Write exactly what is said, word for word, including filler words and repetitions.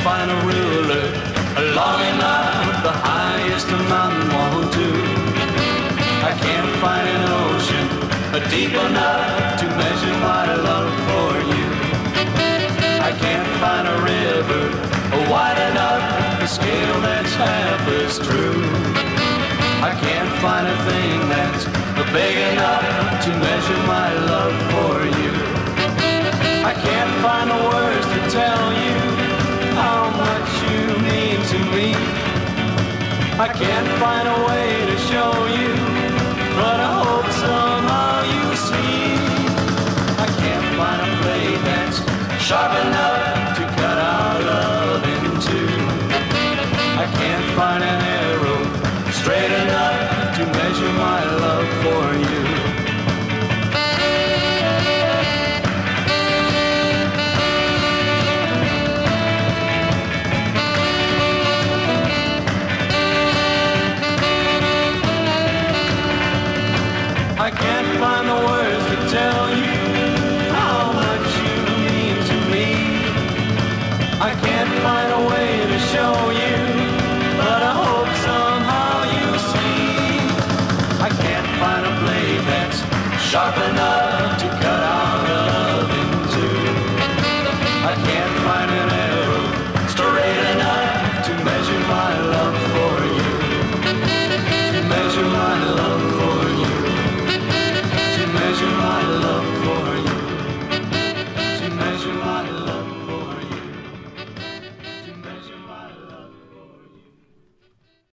find a ruler long enough, the highest a mountain won't do. I can't find an ocean deep enough to measure my love for you. I can't find a river wide enough, the scale that's half as true. I can't find a thing that's big enough to measure my love for you. I can't find the words to tell you how much you mean to me. I can't find a way to show you, but I hope somehow you see. I can't find a blade that's sharp enough to cut our love in two. I can't find an arrow straight enough to measure my love.